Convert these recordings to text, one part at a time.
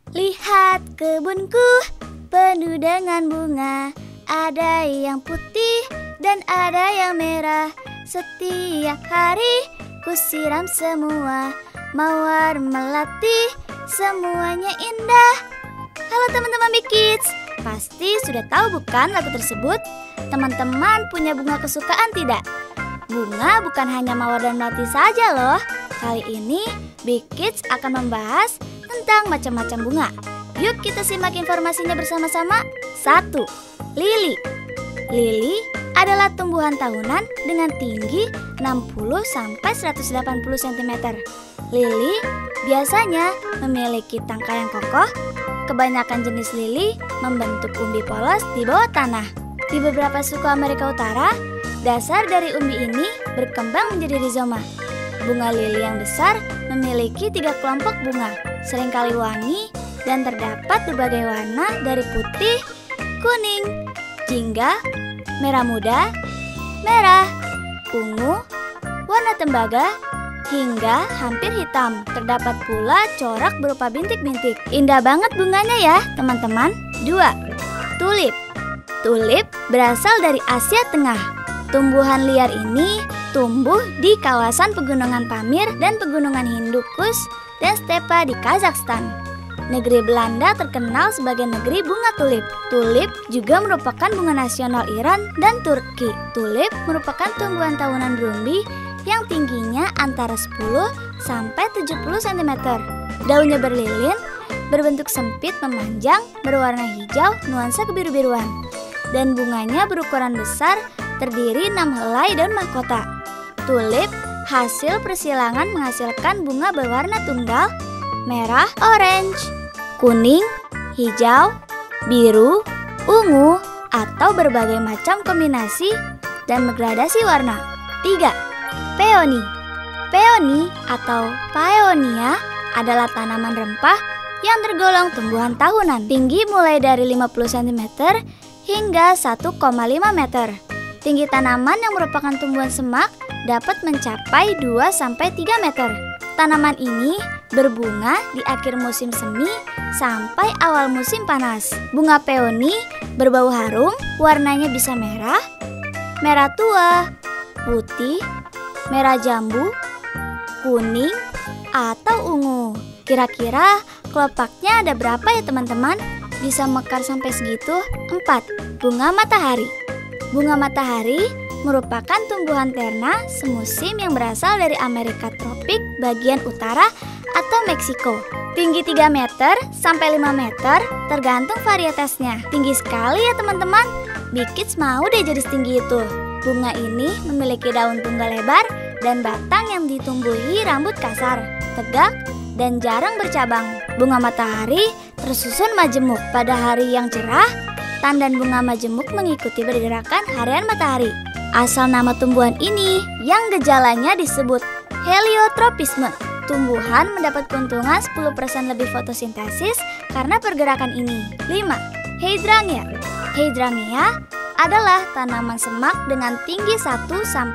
Lihat kebunku penuh dengan bunga, ada yang putih dan ada yang merah. Setiap hari ku siram semua, mawar melati semuanya indah. Halo teman-teman Big Kids, pasti sudah tahu bukan lagu tersebut? Teman-teman punya bunga kesukaan tidak? Bunga bukan hanya mawar dan melati saja loh. Kali ini Big Kids akan membahas tentang macam-macam bunga. Yuk kita simak informasinya bersama-sama. 1. Lili. Lili adalah tumbuhan tahunan dengan tinggi 60-180 cm. Lili biasanya memiliki tangkai yang kokoh. Kebanyakan jenis lili membentuk umbi polos di bawah tanah. Di beberapa suku Amerika Utara, dasar dari umbi ini berkembang menjadi rizoma. Bunga lili yang besar memiliki 3 kelompok bunga, seringkali wangi dan terdapat berbagai warna dari putih, kuning, jingga, merah muda, merah, ungu, warna tembaga, hingga hampir hitam. Terdapat pula corak berupa bintik-bintik. Indah banget bunganya ya teman-teman. 2. Tulip. Tulip berasal dari Asia Tengah. Tumbuhan liar ini tumbuh di kawasan pegunungan Pamir dan pegunungan Hindu Kush dan stepa di Kazakhstan. Negeri Belanda terkenal sebagai negeri bunga tulip. Tulip juga merupakan bunga nasional Iran dan Turki. Tulip merupakan tumbuhan tahunan berumbi yang tingginya antara 10 sampai 70 cm. Daunnya berlilin, berbentuk sempit memanjang, berwarna hijau nuansa kebiru-biruan. Dan bunganya berukuran besar, terdiri 6 helai daun mahkota. Tulip hasil persilangan menghasilkan bunga berwarna tunggal, merah, orange, kuning, hijau, biru, ungu, atau berbagai macam kombinasi dan gradasi warna. 3. Peony. Peony atau Paeonia adalah tanaman rempah yang tergolong tumbuhan tahunan. Tinggi mulai dari 50 cm hingga 1,5 meter. Tinggi tanaman yang merupakan tumbuhan semak dapat mencapai 2-3 meter. Tanaman ini berbunga di akhir musim semi sampai awal musim panas. Bunga peony berbau harum, warnanya bisa merah, merah tua, putih, merah jambu, kuning, atau ungu. Kira-kira kelopaknya ada berapa ya teman-teman? Bisa mekar sampai segitu? 4. Bunga matahari. Bunga matahari merupakan tumbuhan terna semusim yang berasal dari Amerika tropik bagian utara atau Meksiko. Tinggi 3 meter sampai 5 meter tergantung varietasnya. Tinggi sekali ya teman-teman. Big Kids mau deh jadi setinggi itu. Bunga ini memiliki daun tunggal lebar dan batang yang ditumbuhi rambut kasar, tegak, dan jarang bercabang. Bunga matahari tersusun majemuk. Pada hari yang cerah, tandan bunga majemuk mengikuti pergerakan harian matahari. Asal nama tumbuhan ini yang gejalanya disebut heliotropisme. Tumbuhan mendapat keuntungan 10% lebih fotosintesis karena pergerakan ini. 5. Hydrangea. Hydrangea adalah tanaman semak dengan tinggi 1-3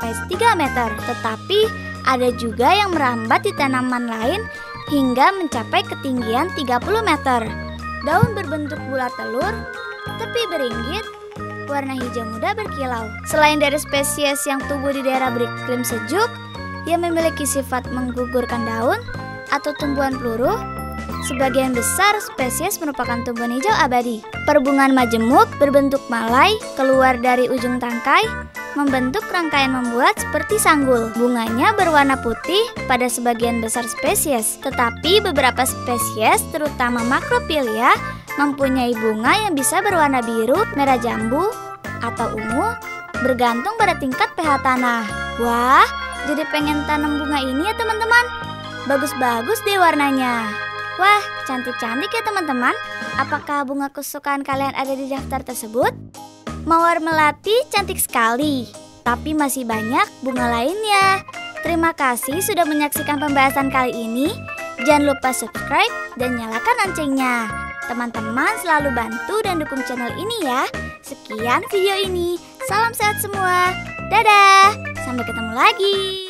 meter. Tetapi ada juga yang merambat di tanaman lain hingga mencapai ketinggian 30 meter. Daun berbentuk bulat telur, tepi beringgit, warna hijau muda berkilau. Selain dari spesies yang tumbuh di daerah beriklim sejuk yang memiliki sifat menggugurkan daun atau tumbuhan peluru, sebagian besar spesies merupakan tumbuhan hijau abadi. Perbungaan majemuk berbentuk malai keluar dari ujung tangkai, membentuk rangkaian membuat seperti sanggul. Bunganya berwarna putih pada sebagian besar spesies, tetapi beberapa spesies terutama Macrophylla mempunyai bunga yang bisa berwarna biru, merah jambu, atau ungu, bergantung pada tingkat pH tanah. Wah, jadi pengen tanam bunga ini ya teman-teman. Bagus-bagus deh warnanya. Wah, cantik-cantik ya teman-teman. Apakah bunga kesukaan kalian ada di daftar tersebut? Mawar melati cantik sekali, tapi masih banyak bunga lainnya. Terima kasih sudah menyaksikan pembahasan kali ini. Jangan lupa subscribe dan nyalakan loncengnya. Teman-teman selalu bantu dan dukung channel ini ya. Sekian video ini. Salam sehat semua. Dadah. Sampai ketemu lagi.